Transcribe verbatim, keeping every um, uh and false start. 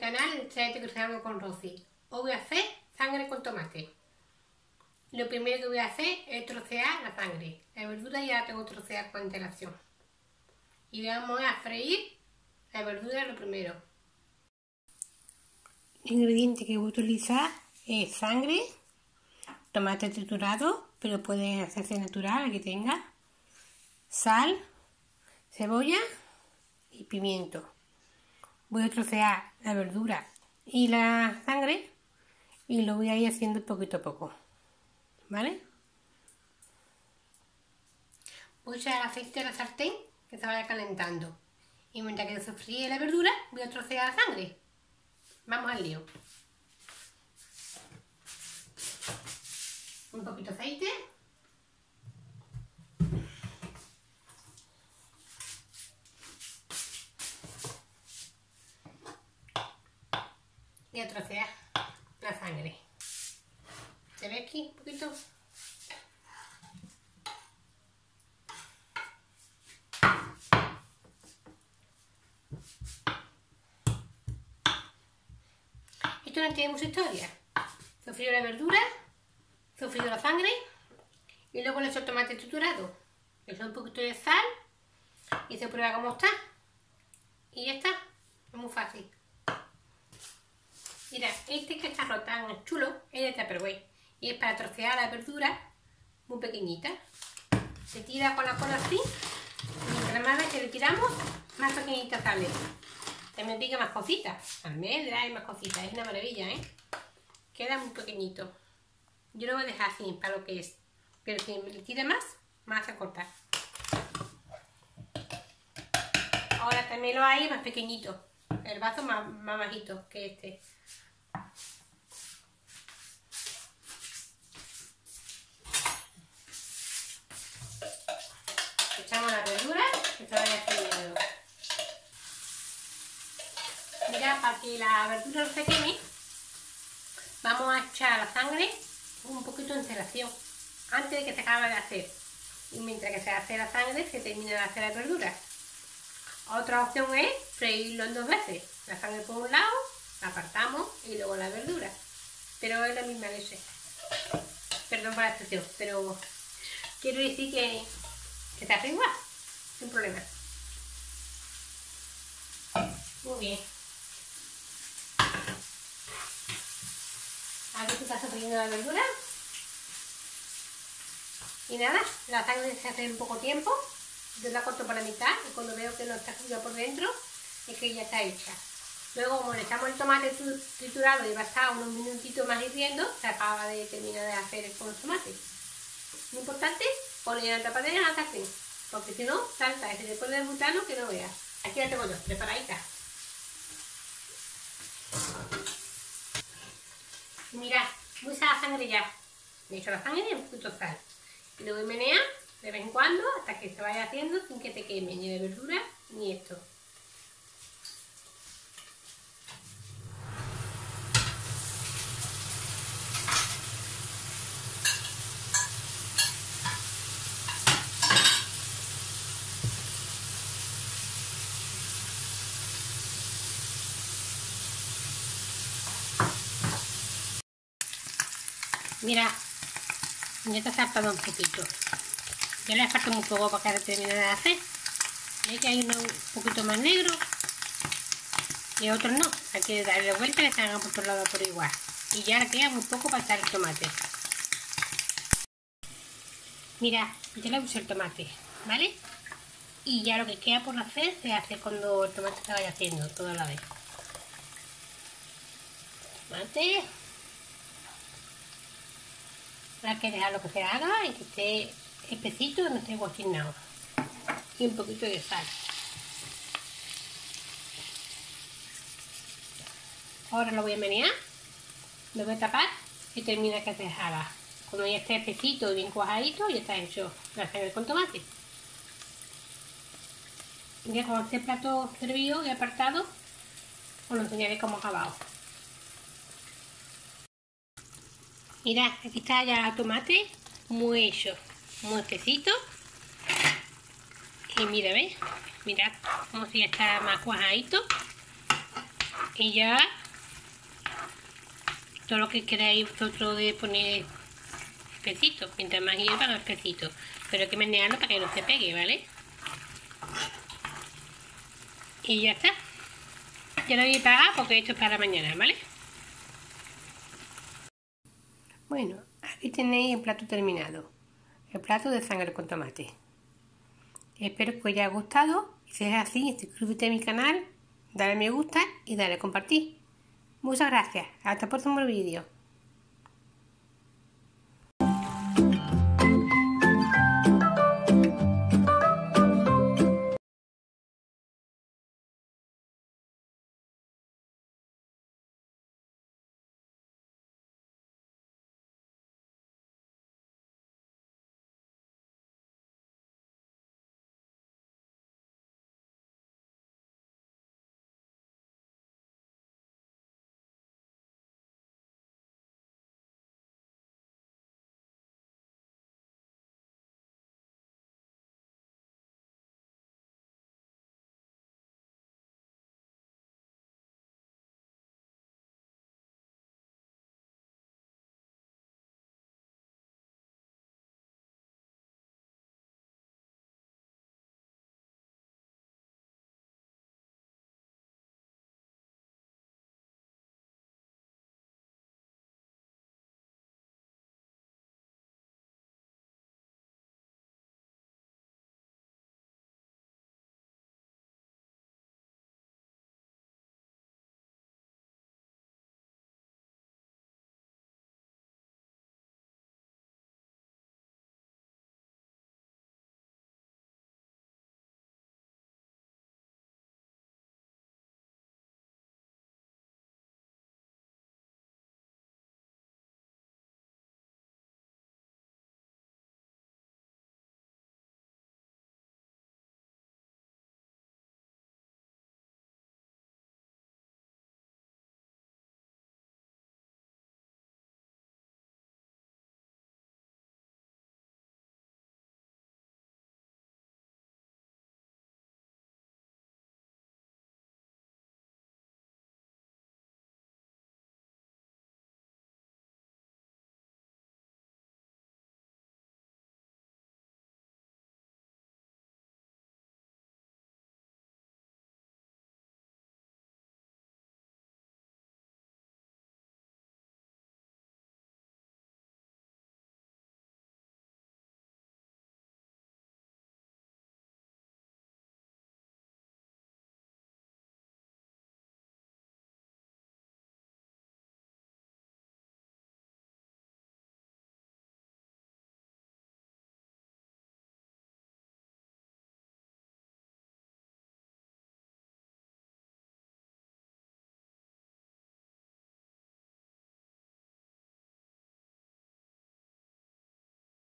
canal Tráete Cocinando con Rosy. Hoy voy a hacer sangre con tomate. Lo primero que voy a hacer es trocear la sangre. La verdura ya la tengo troceada con antelación. Y vamos a freír la verdura lo primero. El ingrediente que voy a utilizar es sangre, tomate triturado, pero puede hacerse natural, el que tenga, sal, cebolla y pimiento. Voy a trocear la verdura y la sangre y lo voy a ir haciendo poquito a poco, ¿vale? Voy a echar el aceite a la sartén que se vaya calentando y mientras que se fríe la verdura voy a trocear la sangre. Vamos al lío. Un poquito de aceite. Y a trocear la sangre. ¿Se ve aquí un poquito? Esto no tiene mucha historia. Sofrío la verdura, sofrío la sangre y luego le echo el tomate triturado. Le echo un poquito de sal y se prueba cómo está. Y ya está. Es muy fácil. Mira, este cacharro tan chulo es de Tupperware y es para trocear la verdura muy pequeñita. Se tira con la cola así y mientras más que le tiramos, más pequeñita sale. También pica más cositas, almendras y más cositas, es una maravilla, ¿eh? Queda muy pequeñito. Yo lo voy a dejar así para lo que es, pero si le tira más, más a cortar. Ahora también lo hay más pequeñito, el vaso más, más bajito que este. Echamos la verdura que se vaya friendo. Mira, para que la verdura no se queme, vamos a echar la sangre un poquito en celación antes de que se acabe de hacer. Y mientras que se hace la sangre, se termina de hacer la verdura. Otra opción es freírlo en dos veces. La sangre por un lado, la apartamos y luego la verdura. Pero es la misma leche. Perdón por la expresión, pero quiero decir que, que se hace igual, sin problema. Muy bien. Aquí se está sofriendo la verdura. Y nada, la sangre se hace en poco tiempo. Yo la corto por la mitad y cuando veo que no está cocida por dentro, es que ya está hecha. Luego, como le echamos el tomate triturado y va a estar unos minutitos más hirviendo, se acaba de terminar de hacer con los tomates. Lo importante, poner la tapadera en la sartén, porque si no, salta ese después del butano que no veas. Aquí la tengo yo, preparadita. Mirad, voy a echar la sangre ya. Le echo la sangre y un poquito de sal. Y lo voy a menear de vez en cuando hasta que se vaya haciendo sin que te queme ni de verdura ni esto. Mira, ya está saltando un poquito. Ya le falta un poco para que termine de hacer. Ve que hay uno un poquito más negro y otros no. Hay que darle vuelta y que se hagan por todos lados por igual. Y ya le queda muy poco para echar el tomate. Mira, ya le puse el tomate, ¿vale? Y ya lo que queda por hacer se hace cuando el tomate se vaya haciendo toda la vez. Tomate. Hay que dejarlo que se haga y que esté espesito y no esté guachinado. Y un poquito de sal. Ahora lo voy a menear, lo voy a tapar y termina que se haga. Cuando ya esté espesito y bien cuajadito, ya está hecho la sangre con tomate. Ya con este plato servido y apartado, os lo enseñaré cómo acabado. Mirad, aquí está ya el tomate muy hecho, muy espesito. Y mira, ¿ves? Mirad como si ya está más cuajadito. Y ya todo lo que queráis vosotros de poner espesito. Mientras más hierva, más espesito. Pero hay que menearlo para que no se pegue, ¿vale? Y ya está. Ya lo voy a apagar porque esto es para mañana, ¿vale? Bueno, aquí tenéis el plato terminado. El plato de sangre con tomate. Espero que os haya gustado. Si es así, suscríbete a mi canal, dale a me gusta y dale a compartir. Muchas gracias. Hasta el próximo vídeo.